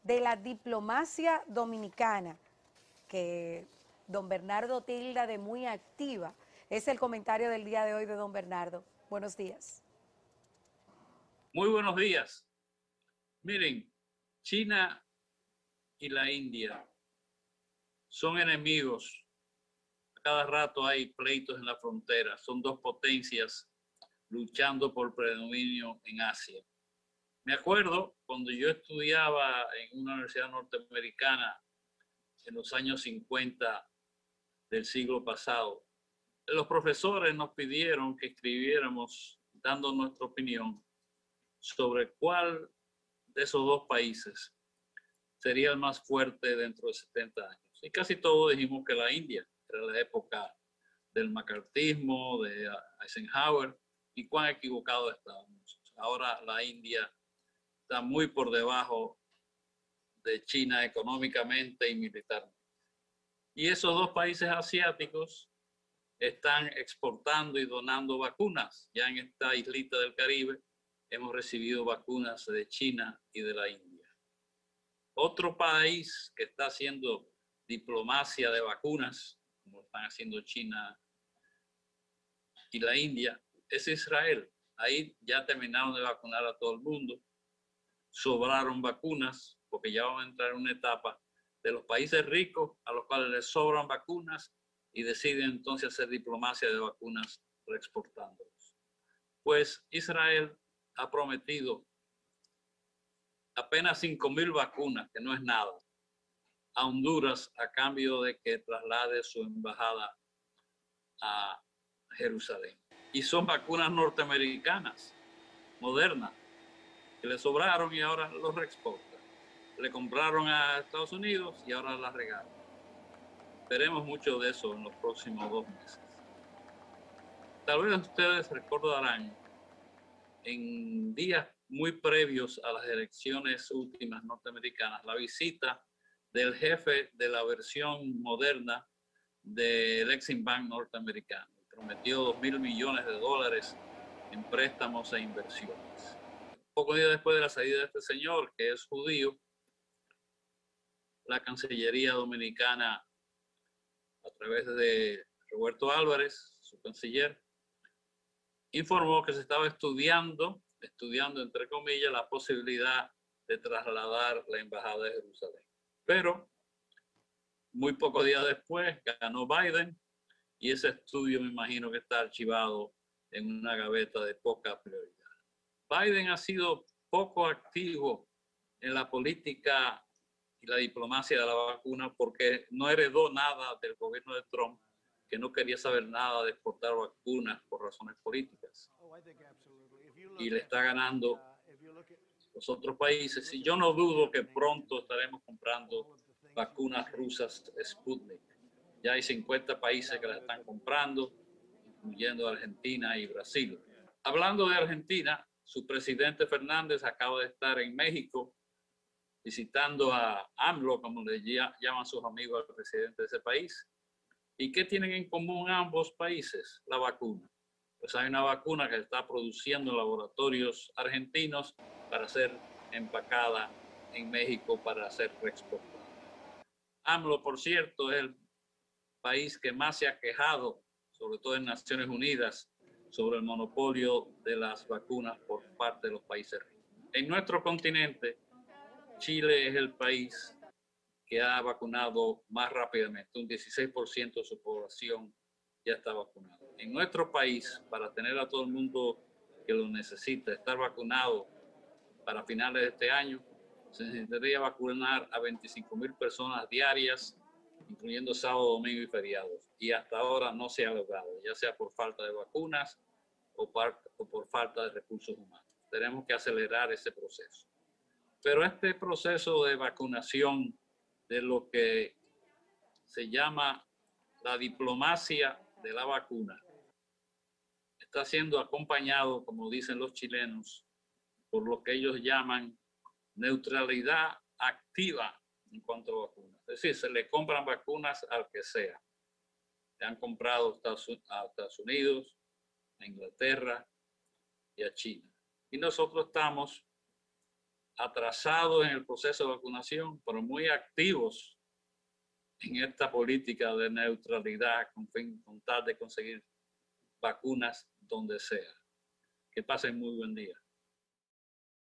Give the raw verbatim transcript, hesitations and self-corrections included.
de la diplomacia dominicana, que don Bernardo tilda de muy activa. Es el comentario del día de hoy de don Bernardo. Buenos días. Muy buenos días. Miren, China y la India son enemigos. A cada rato hay pleitos en la frontera. Son dos potencias luchando por predominio en Asia. Me acuerdo cuando yo estudiaba en una universidad norteamericana en los años cincuenta del siglo pasado. Los profesores nos pidieron que escribiéramos dando nuestra opinión sobre cuál de esos dos países sería el más fuerte dentro de setenta años. Y casi todos dijimos que la India, era la época del macartismo, de Eisenhower, y cuán equivocados estábamos. Ahora la India está muy por debajo de China económicamente y militarmente. Y esos dos países asiáticos están exportando y donando vacunas. Ya en esta islita del Caribe hemos recibido vacunas de China y de la India. Otro país que está haciendo diplomacia de vacunas, como están haciendo China y la India, es Israel. Ahí ya terminaron de vacunar a todo el mundo. Sobraron vacunas, porque ya vamos a entrar en una etapa de los países ricos a los cuales les sobran vacunas y deciden entonces hacer diplomacia de vacunas reexportándolos. Pues Israel ha prometido apenas cinco mil vacunas, que no es nada, a Honduras a cambio de que traslade su embajada a Jerusalén. Y son vacunas norteamericanas, modernas, que le sobraron y ahora los reexportan. Le compraron a Estados Unidos y ahora las regalan. Veremos mucho de eso en los próximos dos meses. Tal vez ustedes recordarán en días muy previos a las elecciones últimas norteamericanas, la visita del jefe de la versión moderna del Exim Bank norteamericano. Prometió dos mil millones de dólares en préstamos e inversiones. Pocos días después de la salida de este señor, que es judío, la Cancillería Dominicana, a través de Roberto Álvarez, su canciller, informó que se estaba estudiando, estudiando entre comillas, la posibilidad de trasladar la embajada de Jerusalén. Pero muy pocos días después ganó Biden y ese estudio me imagino que está archivado en una gaveta de poca prioridad. Biden ha sido poco activo en la política y la diplomacia de la vacuna porque no heredó nada del gobierno de Trump, que no quería saber nada de exportar vacunas por razones políticas. Y le está ganando los otros países. Y yo no dudo que pronto estaremos comprando vacunas rusas Sputnik. Ya hay cincuenta países que las están comprando, incluyendo Argentina y Brasil. Hablando de Argentina, su presidente Fernández acaba de estar en México visitando a AMLO, como le llaman sus amigos al presidente de ese país. ¿Y qué tienen en común ambos países? La vacuna. Pues hay una vacuna que se está produciendo en laboratorios argentinos para ser empacada en México para ser reexportada. AMLO, por cierto, es el país que más se ha quejado, sobre todo en Naciones Unidas, sobre el monopolio de las vacunas por parte de los países ricos. En nuestro continente, Chile es el país que ha vacunado más rápidamente. Un dieciséis por ciento de su población ya está vacunada. En nuestro país, para tener a todo el mundo que lo necesita, estar vacunado para finales de este año, se necesitaría vacunar a veinticinco mil personas diarias, incluyendo sábado, domingo y feriados. Y hasta ahora no se ha logrado, ya sea por falta de vacunas o, par, o por falta de recursos humanos. Tenemos que acelerar ese proceso. Pero este proceso de vacunación de lo que se llama la diplomacia de la vacuna está siendo acompañado, como dicen los chilenos, por lo que ellos llaman neutralidad activa en cuanto a vacunas. Es decir, se le compran vacunas al que sea. Se han comprado a Estados Unidos, a Inglaterra y a China. Y nosotros estamos atrasados en el proceso de vacunación, pero muy activos en esta política de neutralidad con fin con tal de conseguir vacunas donde sea. Que pasen muy buen día.